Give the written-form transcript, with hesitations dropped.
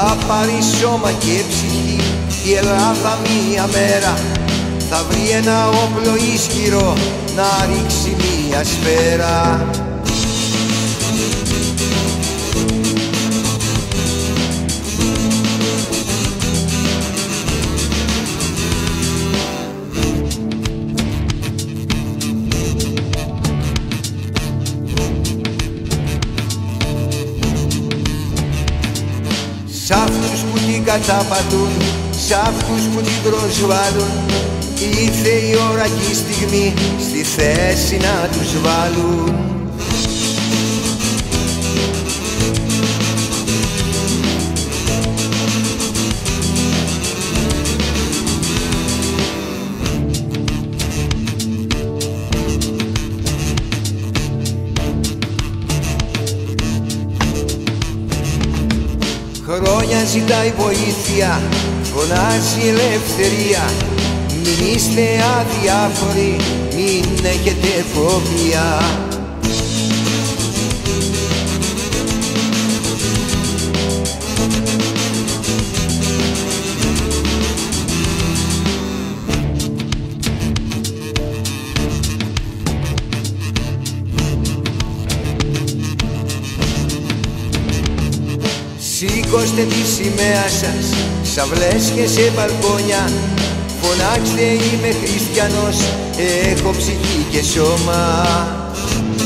θα πάρει σώμα και ψυχή η Ελλάδα μία μέρα. Θα βρει ένα όπλο ισχυρό να ρίξει μία σφαίρα. Σ' αυτούς που την καταπατούν, σ' αυτούς που την προσβάλλουν, ήρθε η ώρα και η στιγμή στη θέση να τους βάλουν. Χρόνια ζητάει βοήθεια, φωνάζει ελευθερία. Μην είστε αδιάφοροι, μην έχετε φοβία. Σήκωστε τη σημαία σας, σαυλές και σε μπαλκόνια. Φωνάξτε είμαι χριστιανός, έχω ψυχή και σώμα.